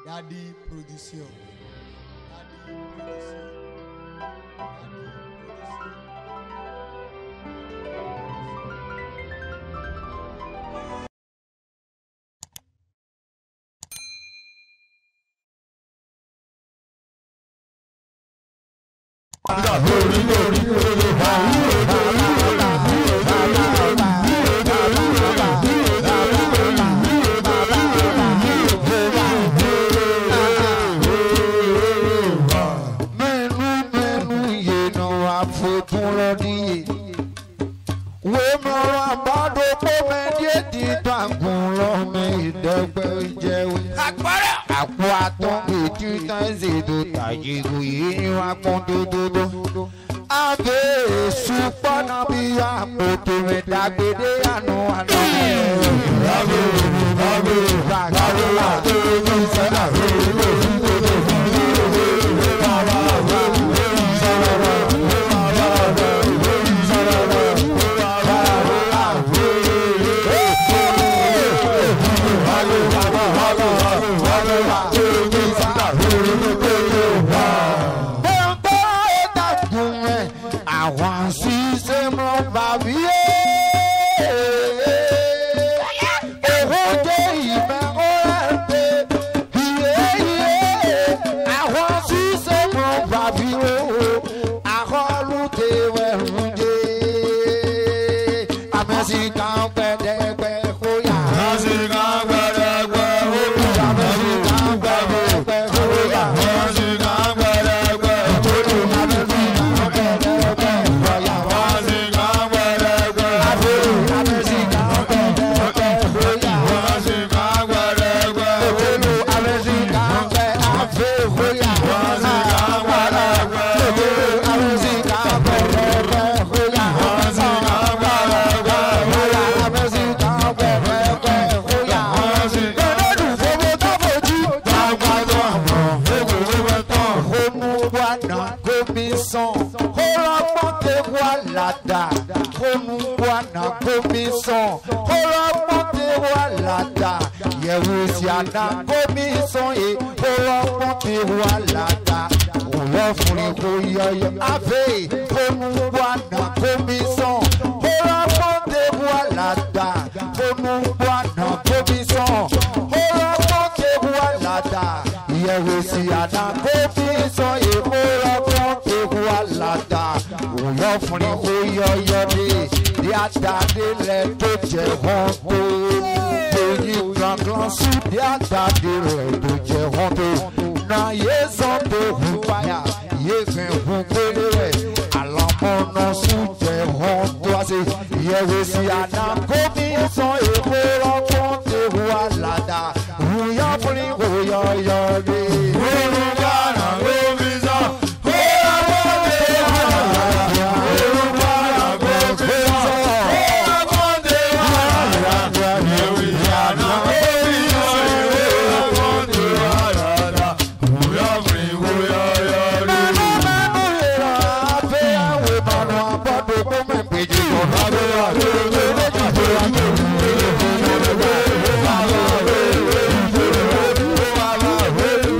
Daddy Production. Daddy Production. Hey!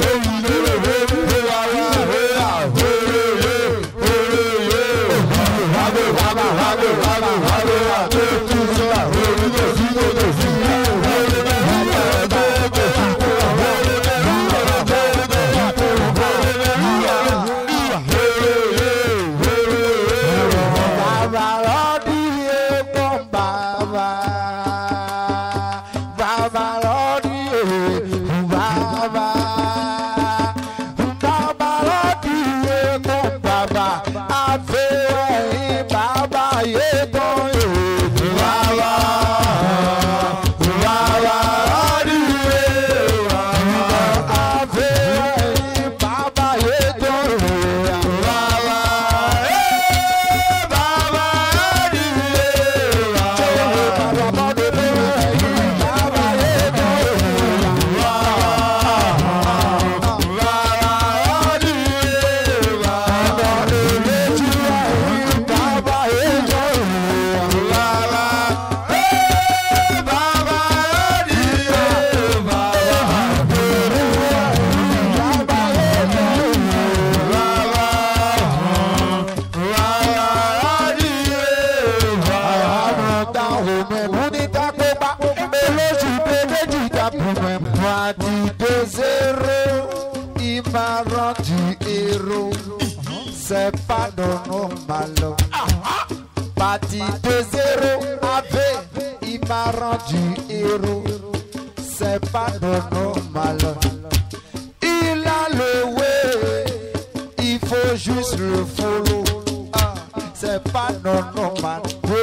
Parti de zéro, il m'a rendu héros. C'est pas normal. Parti de zéro, il m'a rendu héros. C'est pas normal. Il a le way, il faut juste le follow. C'est pas normal.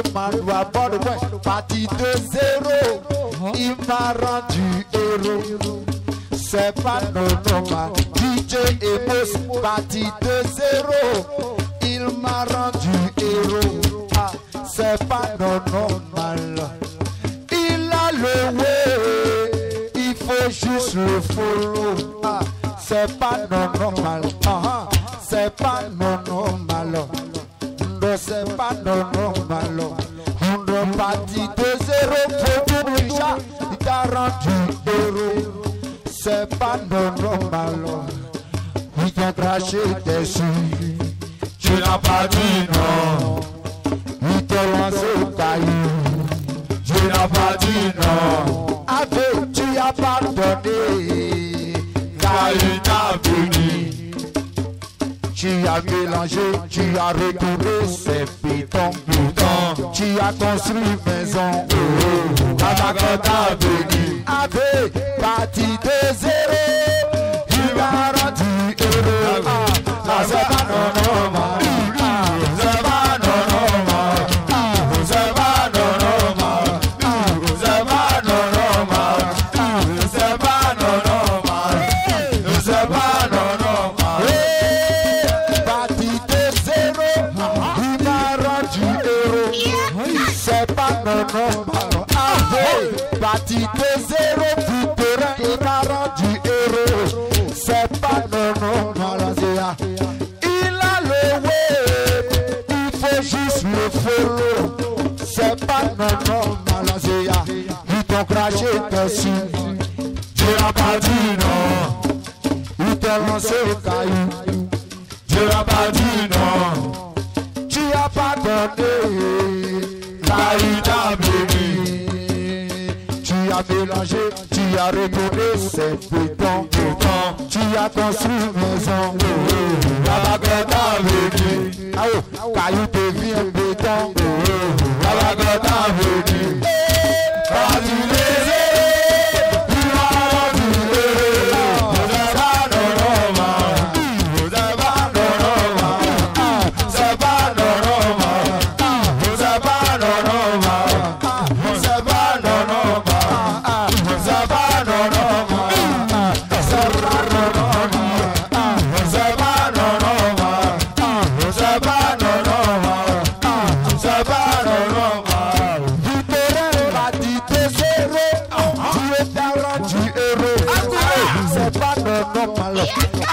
Parti de zéro, il m'a rendu héros. C'est pas normal. DJ Emos, parti de zéro, il m'a rendu héros. C'est pas normal. Il a le way, il faut juste le follow. C'est pas normal. C'est pas normal. C'est pas normal. On parti de zéro pour tout déjà, il t'a rendu héros. C'est pas normal. Ils t'ont craché dessus. Tu n'as pas dit non. Ils t'ont lancé au caillou. Tu n'as pas dit non. Avec tu as pardonné. Car il t'a béni. Tu as mélangé, tu as retourné ces pitons. Tu as construit maison. Avec ta béni. Avec parti de zéro, il m'a rendu heureux. C'est pas normal. C'est pas normal. C'est pas normal. C'est pas normal. C'est pas normal. C'est pas normal. Parti de zéro, il m'a rendu heureux. C'est pas normal. Parti de zéro, il m'a rendu heureux. C'est pas normal. Il a le way, il faut juste le follow. C'est pas normal. Ils t'ont craché dessus. Tu n'as pas dit non. Ils t'ont lancé au caillou. Tu n'as pas dit non. Tu as pardonné. Car il t'a béni. Tu as mélangé, tu as retourné ces bétons. Tu as construit maison. La baguette a vécu. Caillou devient béton. La baguette a vécu. Parti de zéro, il m'a rendu heureux. C'est pas normal. C'est pas normal. C'est pas normal. C'est pas normal. C'est pas normal. C'est pas normal. C'est pas normal. C'est pas normal. C'est pas normal. C'est pas normal. Victorin parti de zéro, Dieu t'a rendu heureux. C'est pas normal.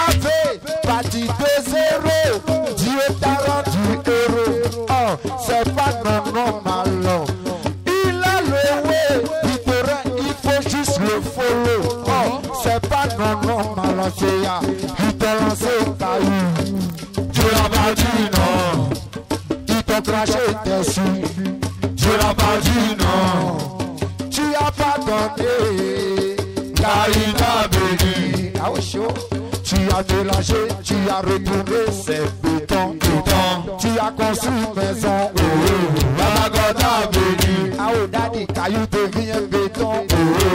Parti de zéro, Dieu t'a rendu heureux. C'est pas normal. Il a le way, Victorin, il faut juste le follow. C'est pas normal. Il t'a lancé au caillou. Dieu n'a pas dit non. Il t'a craché dessus. Dieu n'a pas dit non. Tu as pardonné. Car il t'a béni. Tu as mélangé, tu as retourné ces bétons. Tu as construit maison. La baguette a béni. Daddy, caillou devient béton.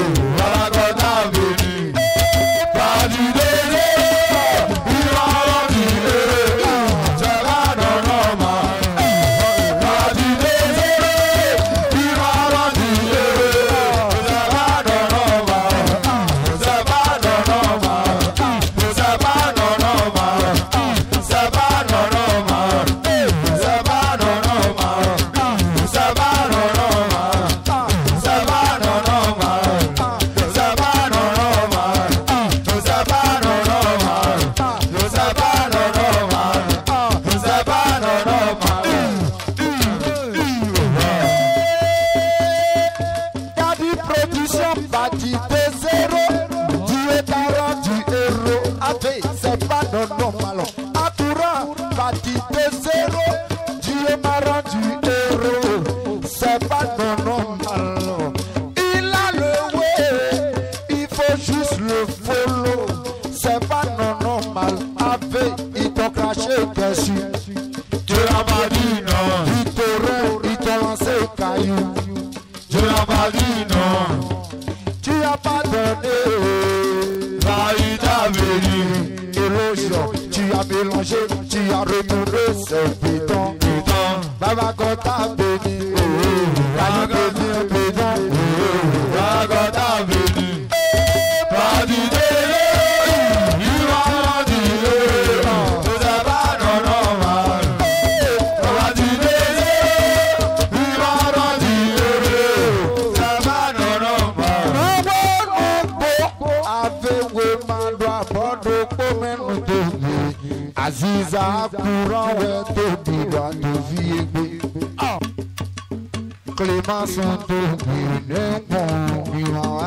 La baguette a béni. Parti de zéro, il m'a rendu heureux. C'est pas normal. Parti de zéro, il m'a rendu heureux. C'est pas normal. C'est pas normal. C'est pas normal. C'est pas normal. C'est pas normal. C'est pas normal. C'est pas normal. l'érosion. Tu as mélangé, tu as retourné ce bidon. Baba God t'a béni. Baba béni, bidon. Baba God t'a béni. Pas du délai, il va dire. C'est pas normal. Pas du délai, il va dire. C'est pas normal. Avec le mandois, bordeaux, comme un Aziza, courant, ouais, tout bidon, tout vie. Clément sont tous bien bons,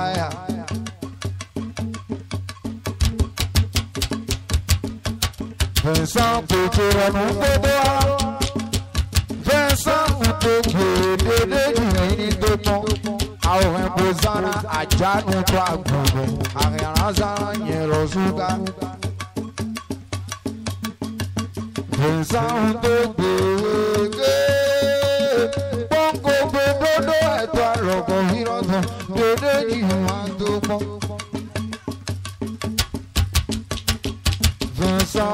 Vincent Petit Renou Bodoa, Vincent Outoki, Dédé de Pont, Aourin Bozana, Adjanou Toagoube, Ariana Nyerozuga, Vincent Outoki, Bongo Bodo, et toi, Logo Hiroto, Dédé de Pont. Vincent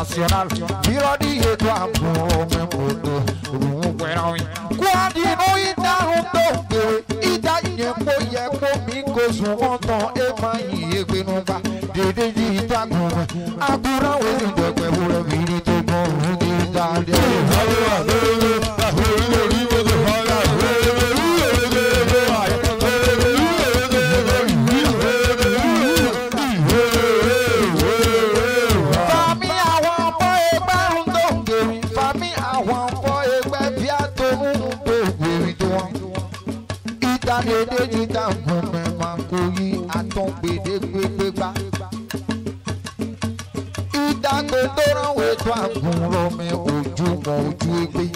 international. Virodi et toi, bon, même photo. Quoi dire, il t'a honte, il t'a une moyenne pour Miko, son montant et maïe, et que nous va. Dédé, il t'a gommé. À courant, oui, de quoi vous le videz, tout bon, vous dites, d'aller. Dédé ta gommé mankoyi atombe de gbegba ida godoran we to agunro me ojú mo ojú egbe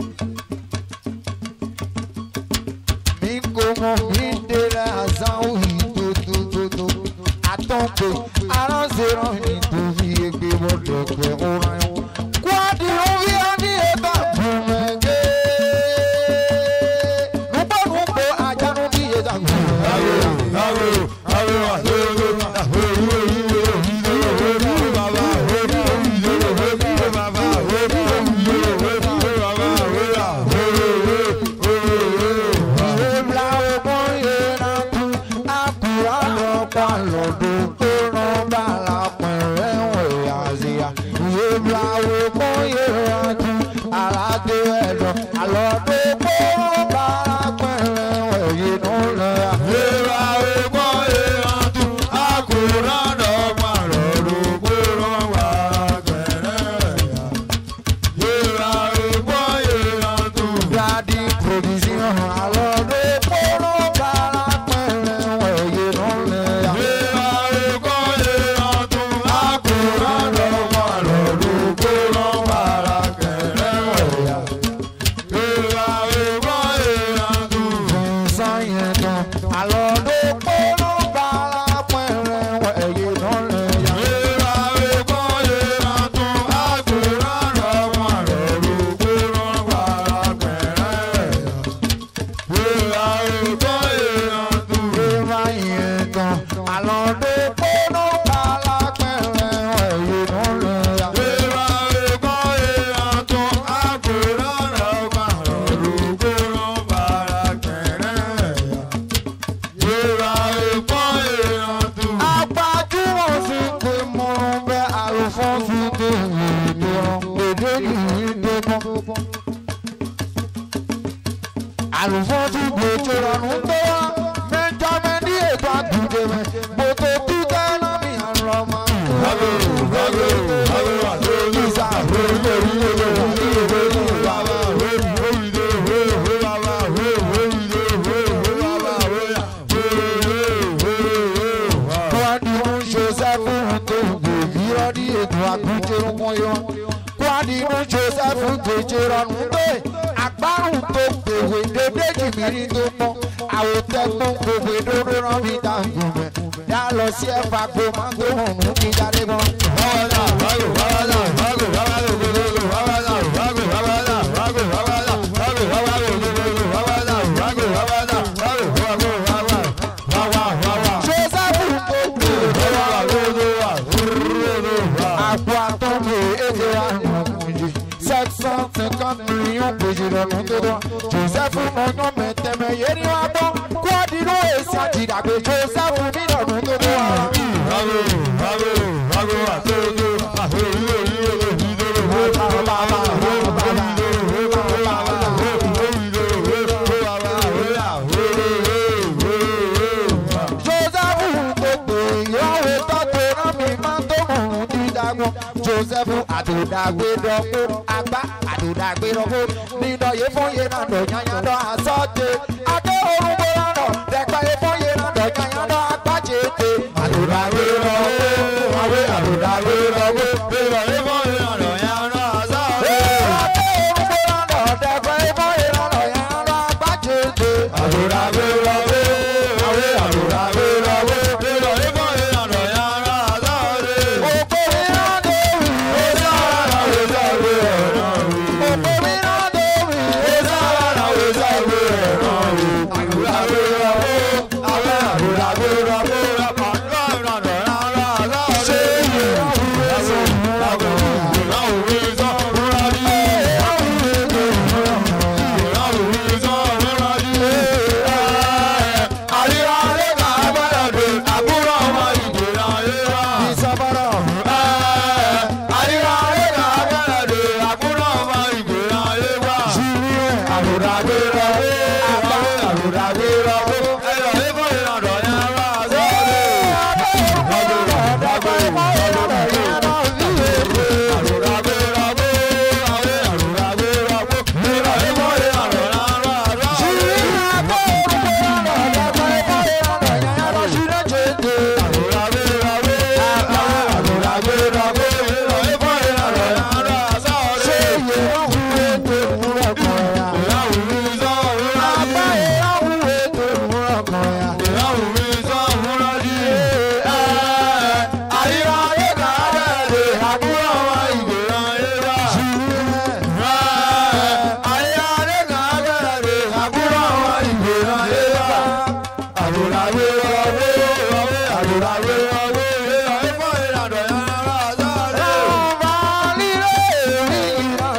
mi ko mo mi de la azan oyi to atombe aranzeran ni to mi egbe mo dogbe oran kwadi owi ani eba gommé ge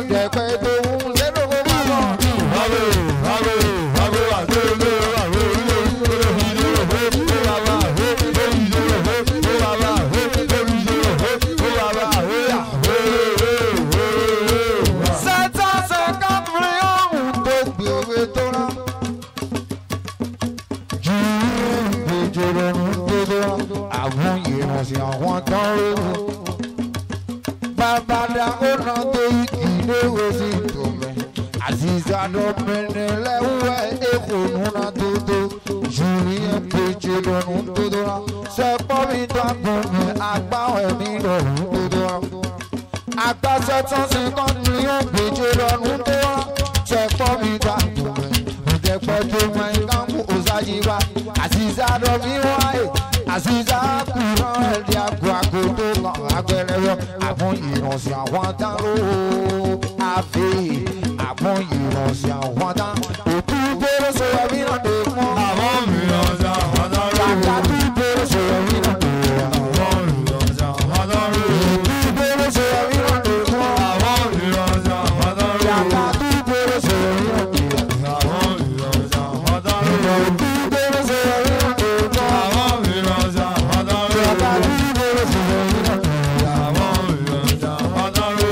dẹ̀pẹ́ tó ń lérò kó má lọ. Àwọn ìrìnàṣẹ́ àwọn tán lówó bàbáda ó ná tó ìdíléwé sí tòmẹ́ àzìzàdọ̀ mẹ́rin lẹ́wọ́ èkó núná tó tó jùlíẹ̀ péjì lọ́nù tó tó rà sẹ́pọ̀ mi dàgbọ́n mi àgbáwọ̀ ẹ̀mí lọ́nù tó tó rà àgbàṣẹ tán sí kan ní péjì lọ́nù tó rà sẹ́pọ̀ mi dàgbọ́n mi ìdẹ́pẹ́ tó mẹ́ ìkàmú òṣàyíwá àzìzàdọ̀ mi wáyé. Àṣìṣà kúrò ẹ̀dí àgọ́ àgọ́dó kan agbẹ̀rẹ̀wọ̀ àwọn ìrànṣẹ́ àwọn dáró àfẹ́ àwọn ìrànṣẹ́ àwọn dá òtún bẹ̀rẹ̀ sọ̀rọ̀ mí náà dé fún àwọn ìrànṣẹ́ àwọn dáró kàkà tún bẹ̀rẹ̀ sọ̀rọ̀ mí náà dé àwọn ìrànṣẹ́ àwọn dáró òtún bẹ̀rẹ̀ sọ̀rọ̀ mí náà dé fún àwọn ìrànṣẹ́ àwọn dáró kàkà tún bẹ̀rẹ̀ sọ̀rọ̀ mí náà dé àwọn ìrànṣẹ́ àwọn dáró òtún bẹ̀rẹ̀ sọ̀rọ̀ mí náà dé fún àwọn ìrànṣẹ́ àwọn dáró kàkà tún bẹ̀rẹ̀ sọ̀rọ̀ mí náà dé àwọn ìrànṣẹ́ àwọn dáró.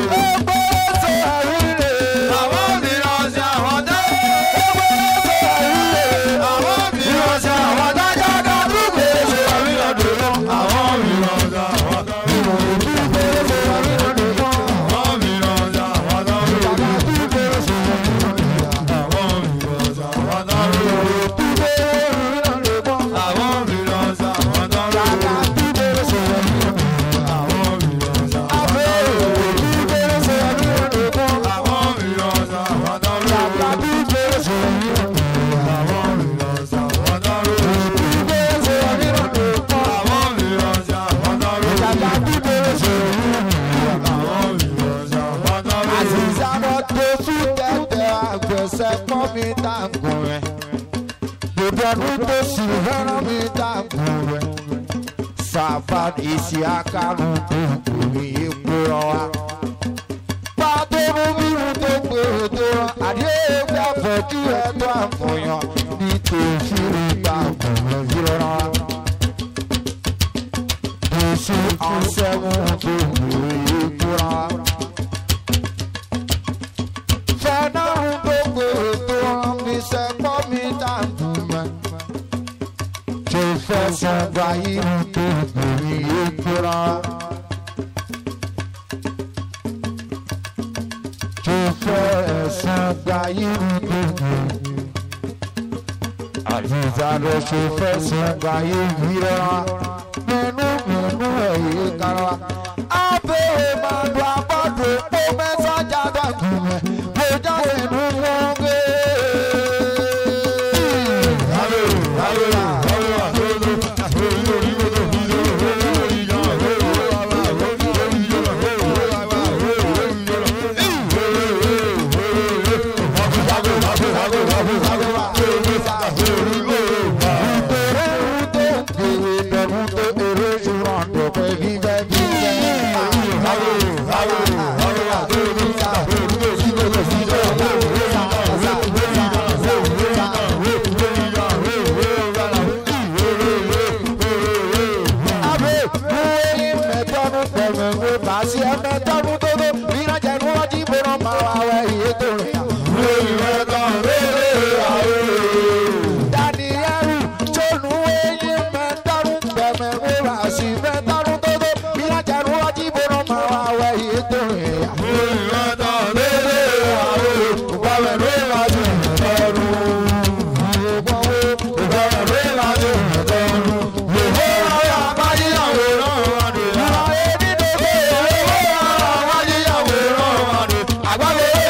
Mi dàgùn rẹ̀ gbogbo ọdún tó sì fẹ́ràn mi dàgùn rẹ̀ Sàfàn èsì àkàrùn tó kùnrin epo rọ wa. Pàtó mú bírun tó gbèrò tó rán àdéhùn àfọ̀jú ẹ̀ tó àfọ̀yàn nítòsí ìdàgùn rẹ̀ fi rọra wa. Èsì ọ̀sẹ̀wọ̀n tó kùnrin epo rọ wa. Fẹ́nàrún tó gbèrò tó rán mi sẹ́pọ̀ mi dàgùn rẹ̀. Tó fẹ́ sọ̀gbà irun tó kùnrin epo rọ wa. Tó fẹ́ sọ̀gbà irun tó kùnrin. Àzìzàdọ̀ tó fẹ́ sọ̀gbà irun rọ wa. Mẹ́nu ẹ̀yẹ kára. Abẹ́ màdùn àbọ̀dọ̀ pọ̀ mẹ́sàájà dàgùn rẹ̀. Mo jáde nù wọ́n gé. Agbábẹ́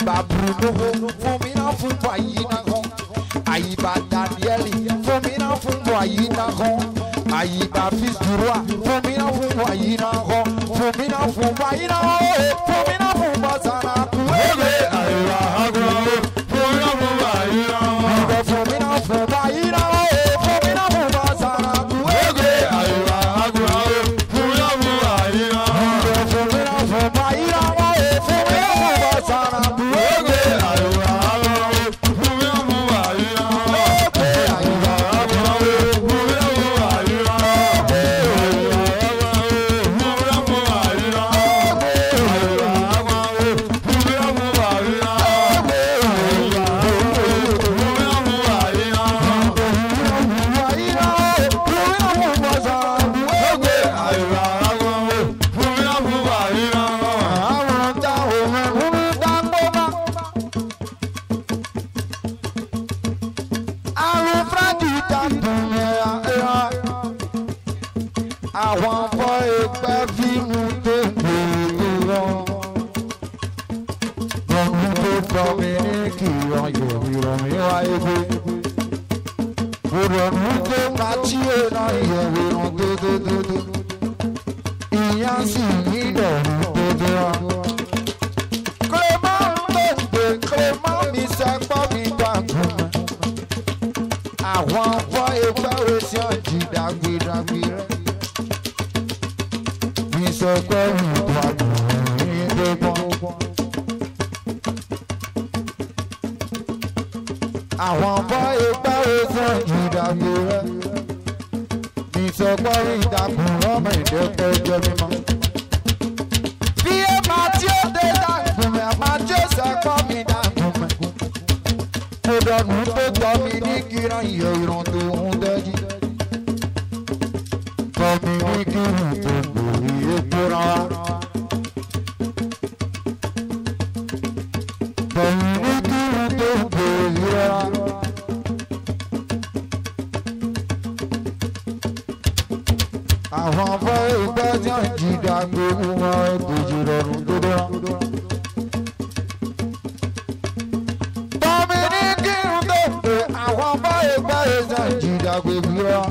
Ayiba Bruno, Fumina Fumba Yinagon. Ayiba Danieli, Fumina Fumba Yinagon. Ayiba Fils du Roi, Fumina Fumba Yinagon. Fumina Fumba Yinagon, Fumina Fumba Sanaku. Ayiba Agro, Fumina Fumba Yinagon. Fumina Fumba Yinagon, Fumina Fumba Sanaku. Ayiba Agro, Fumina Fumba Yinagon. Fumina Fumba Yinagon, Fumina Fumba Sanaku. Àwọn ọmọ ẹgbẹ́ fíìmù tó gbòòrò lọ. Lọ́dún tó kọ́ mi ní kí ọyọ̀ ìrọ̀mí wáyé gbé. Ìrọ̀mí tó máa tí ó ná ìyẹ̀wò ìrọ̀n tó. Ìyá sì ní ìdọ̀rùn tó wá. Clément tó ń gbé Clément mi sẹ́pọ̀ mi dàgbùn. Àwọn ọmọ ẹgbẹ́ rẹ̀ sí ọ̀jì dàgbìdàgbì rẹ̀. Ìsọ̀kọ̀ ìpàdé ìdẹ́gbọ́n. Àwọn ọmọ ẹgbẹ́ ẹ̀sán ìdàgbé rẹ̀. Ìsọ̀kọ̀ ìdàkùn ọmọ ìdẹ́pẹ́ jẹ́ mímọ́. Bí ẹ máa tí ó dé dàgbùn mẹ́, máa tí ó sẹ́kọ̀ mi dàgbùn mẹ́. Mo dọ̀nù tó tọ́ mi ní kíran ìyẹ̀ ìràn tó ń dẹ́jì. Tọ́ mi ní kíran tó gbòòrì epo ra. Tọ́ mi ní kíran tó gbòòrì ra. Àwọn ọmọ ẹgbẹ́ tí wọ́n jí dàgbé wọn ètòjì rọrùn tó dá. Tọ́ mi ní kíran tó gbòòrì. Àwọn ọmọ ẹgbẹ́ tí wọ́n jí dàgbé wọn.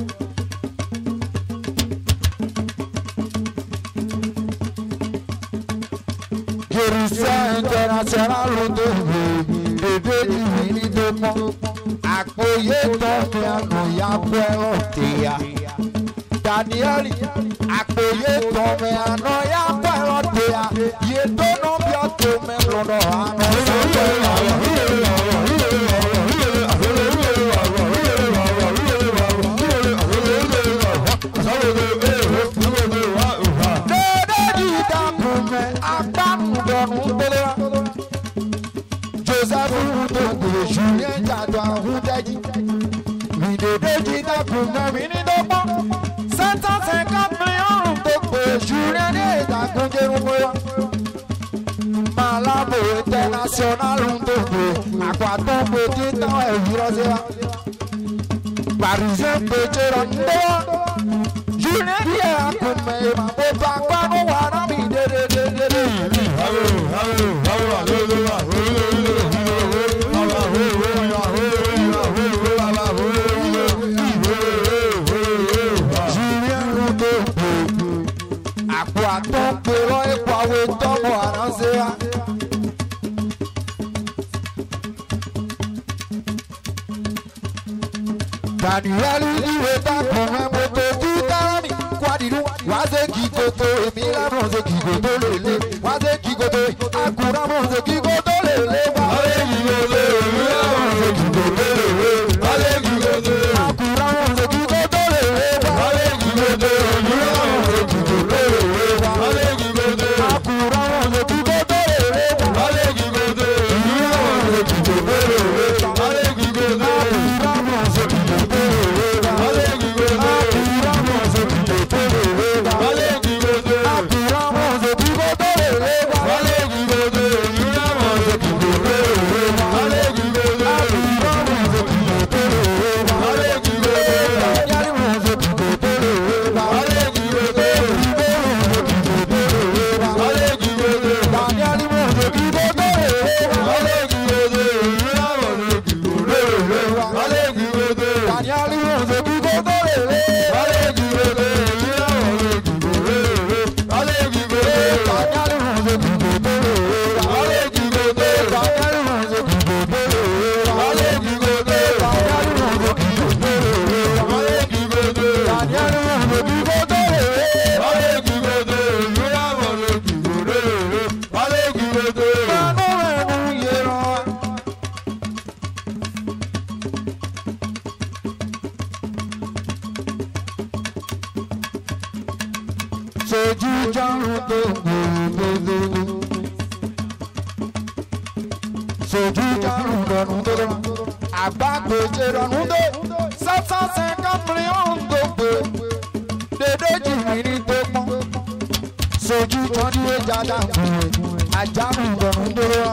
Jerusalem international ló gbé èdè ìrìn tó mọ́. Àpòyé tọ́kì àná ya bẹ́ ọ̀tẹ̀yà. Daniel àpòyé tọ́kì àná ya bẹ́ ọ̀tẹ̀yà. Yé tó ná bí ọ̀tẹ̀ mẹ́lọ́dọ̀ àná sọ́kẹ́ Joseph Udogo, Julien Jado Ahudeji, Midedeji Dakunga Minidopo, 150 millions Udogo, Julien Dakunga Rumoya, Malabo International Udogo, Aquatombo Tita Evirosea, Parisien Pecherondo, Julien Dakunga, Mabopa Kwano Wana Midedededede. Àpò àtọ́pẹ̀rọ epo àwọn ìtọ́mọ àránṣẹ́ wa. Daniel ìwé dàpọ̀ mẹ́mọ́ tó tú tẹ́rọ̀mì kwadiru wá sé kí koto èmi lámọ̀ sé kí koto lèlé wá sé kí koto àkùrọ̀ mọ̀ sé kí koto lèlé wá sé kí koto èmi lámọ̀ sé kí koto lèlé wá sé kí koto àkùrọ̀ mọ̀ sé kí koto lèlé wá sé kí koto èmi lámọ̀ sé kí koto lèlé wá sé kí koto àkùrọ̀ mọ̀ sé kí koto lèlé wá sé kí koto èmi lámọ̀ sé kí koto lèlé wá sé kí koto àkùrọ̀ mọ̀ sé kí koto. Wale dodo. Manu ẹnu yẹran wa. Sojú jọrùn tó gbòòdòdò. Sojú jọrùn lọ́rùn tó lọ. Àgbàgbèjè lọ́rùn tó. Sẹ́sànsẹ́ kápẹ́rẹ́ ọ̀hún tó gbé. Dédé jìnnì ní tó pọ́n. Sojú tọ́jú ẹja dàgbù rẹ̀. Àjálù lọ́rùn tó lọ.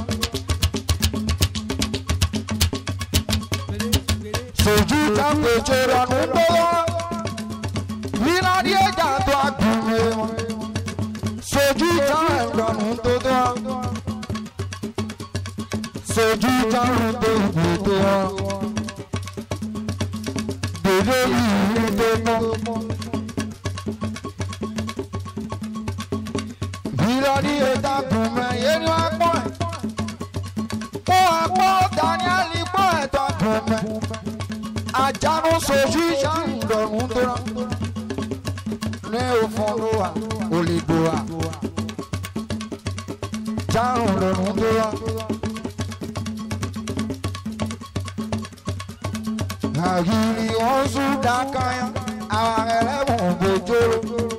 Sojú kápẹ́jè lọ́rùn tó lọ. Nina di ẹja tó agbóhùn wọn. Sojú táwọn ìrọ̀rùn tó tó wọn. Sojú táwọn tó gbòdò wọn. Dèdè yìí tó mọ́. Nina di ẹja gùn mẹ́yẹ ni wọ́n pọ̀ ẹ̀. Ó àpọ̀ Daniel pọ̀ ẹ̀ tó gùn mẹ́. Àjánú sojú táwọn ìrọ̀rùn tó wọn. Ní òfin ló wà, olùgbò wà. Járùn lọ́rùn tó wá. Àgìrì wọn sún dákáyà, àwọn ẹlẹ́wọ̀n gbòjòrò.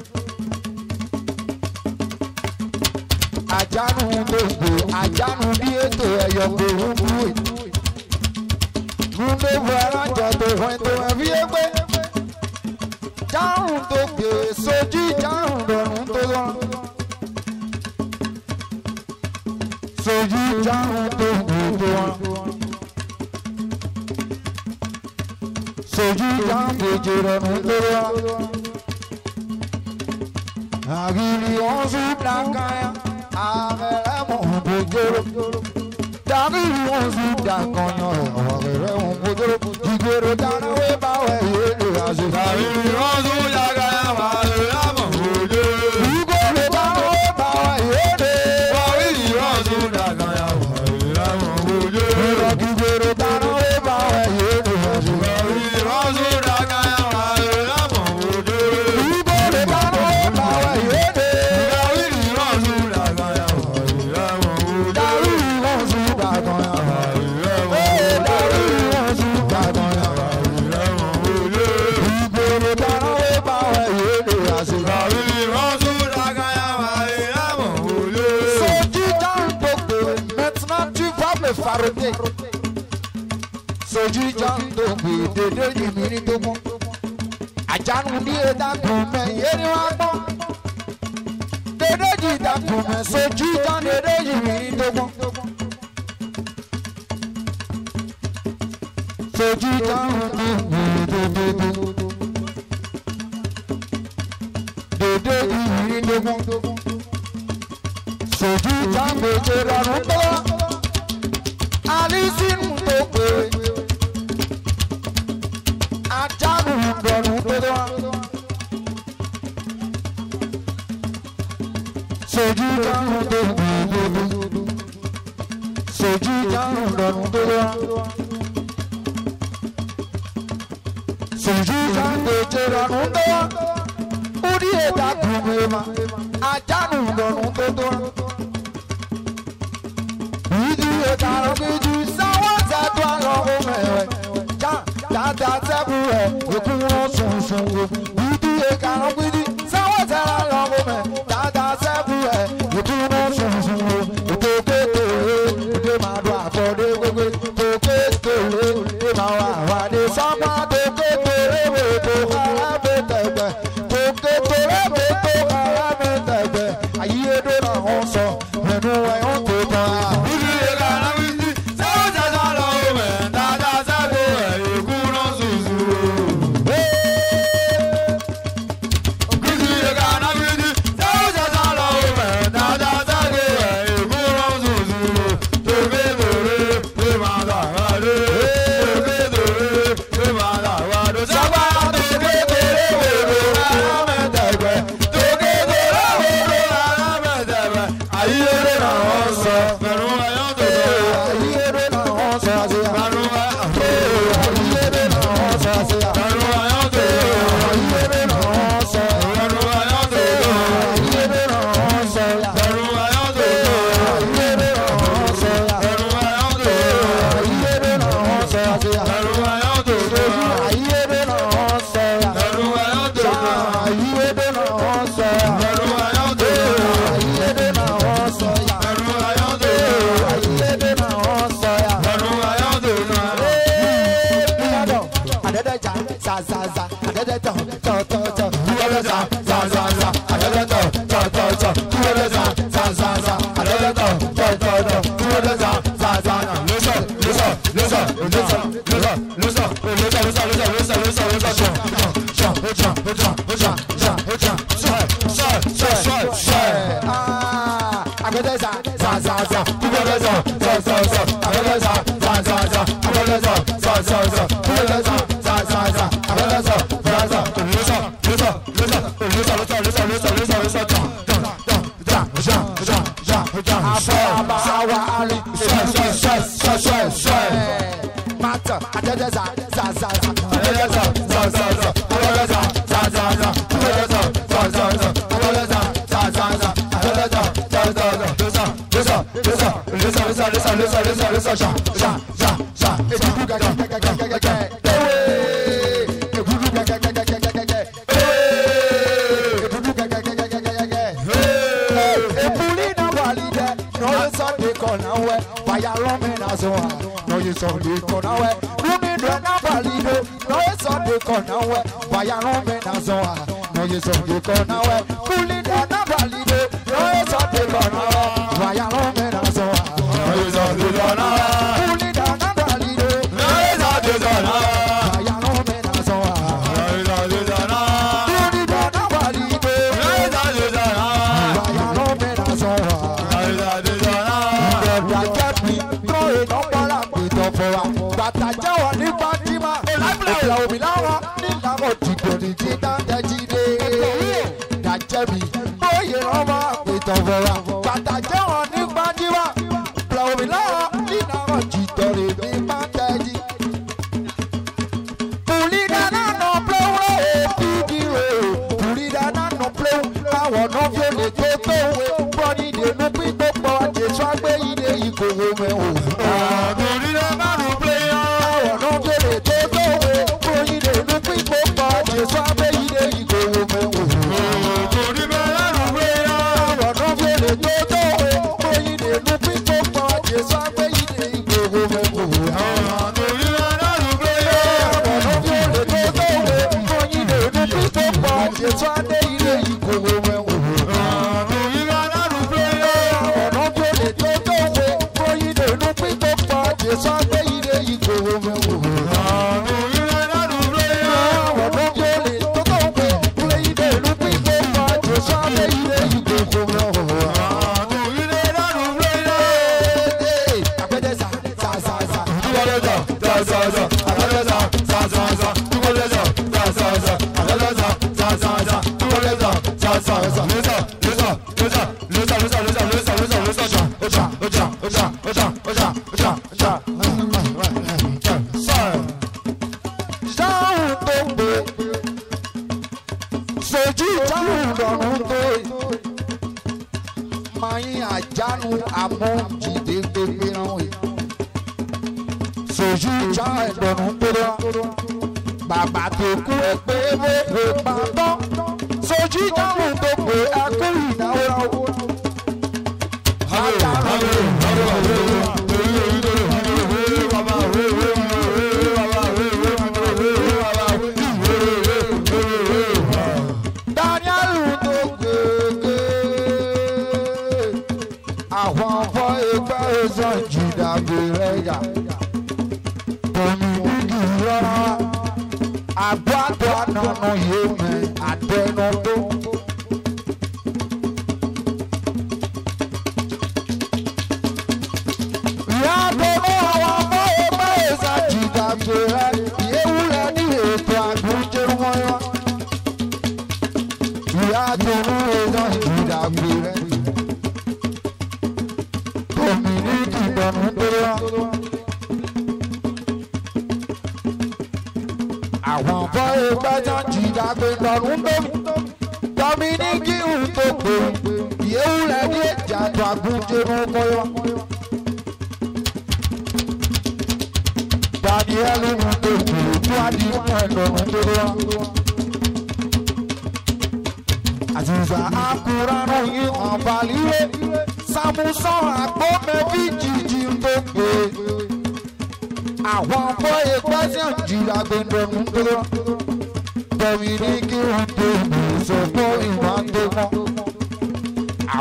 Àjánù tó gbò, àjánù bí ètò ẹ̀yọ̀ gbòrúgbò. Múndé bu alájọ tó fún ètò ẹ̀fí ẹgbẹ́. Járùn tó gbè sojú járùn lọ́rùn tó lọ. Sojú járùn tó gbè tó wá. Sojú járùn gbèjè lọ́rùn tó lọ. Àgìrì wọn sún dákáyà, àgẹ̀rẹ̀mọ̀ gbòjòrò. Dàgìrì wọn sún dákọ̀yàn, àgẹ̀rẹ̀mọ̀ gbòjòrò. Ìgbèrò dáná wé báwẹ̀ yé lè àṣẹ. Àgìrì wọn sún dákáyà, àgẹ̀rẹ̀mọ̀ gbòjòrò. Ìgbèrò dáná wé báwẹ̀ yé lè. Àgìrì wọn sún dákáyà, àgẹ̀rẹ̀mọ̀ gbòjòrò. Ìgbèrò dáná wé báwẹ̀ yé lè àṣẹ. Àgìrì wọn sún dákáyà, àgẹ̀rẹ̀mọ̀ gbòjòrò. Ìgbèrò dáná wé báwẹ̀ yé lè. Àgìrì wọn sún dákáyà, àgẹ̀rẹ̀mọ̀ gbòjòrò. Dàrú wọn sún dàgbọ̀n yàrá. Dàrú wọn sún dàgbọ̀n yàrá. Ìgbèrò dáná wé báwẹ̀ yé lè àṣẹ. Sojú járùn tó gbè, maintenant tu vas me farder. Sojú járùn tó gbè, dédé yìí tó mọ́. Àjánù ní ìdákùn mẹ́, yé ni wọ́n gbọ́. Dédé yìí dákùn mẹ́, sojú járùn dédé yìí tó mọ́. Sojú járùn tó gbè, dédé yìí tó mọ́. Sojú járùn gbèjè lọ́rùn tó wá. Alísínú tó gbè. Àjánù lọ́rùn tó wá. Sojú járùn tó gbè. Sojú járùn lọ́rùn tó wá. Sojú járùn gbèjè lọ́rùn tó wá. Orí ẹ̀dá kùn mi ma. Àjánù lọ́rùn tó wá. Ìdí ẹ̀dá lọ́gbẹ́jú sáwọ́ tẹ́tọ́ àlọ́wọ́ mẹ́rẹ̀. Dáadáa tẹ́kù rẹ̀ èkú wọn sùn wo. Ìdí ẹ̀dá lọ́gbẹ́jú sáwọ́ tẹ́tọ́ àlọ́wọ́ mẹ́. Dáadáa tẹ́kù rẹ̀ èkú wọn sùn wo. Ètò kékeré èdè máa dùn àfọ̀dé gbogbo. Ètò kékeré èdè máa wà wàdé sọ́mọ́. Ètò kékeré ètò arábẹ́ tẹ̀gbẹ́. Ètò kékeré ètò arábẹ́ tẹ̀gbẹ́. Àyíyédè náà wọ́n sọ ẹnu ẹ̀yọ́ tó tán.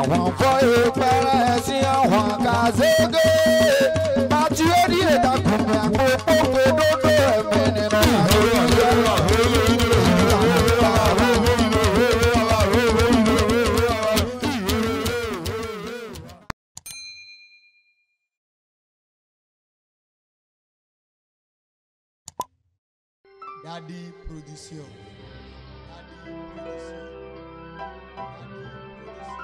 àwọn fọyọ pẹrẹ sí àwọn kàzége bàtí ó di ìdàkùnmí àpò pópó dódó ẹ̀mí nínú Daddy production. Daddy production.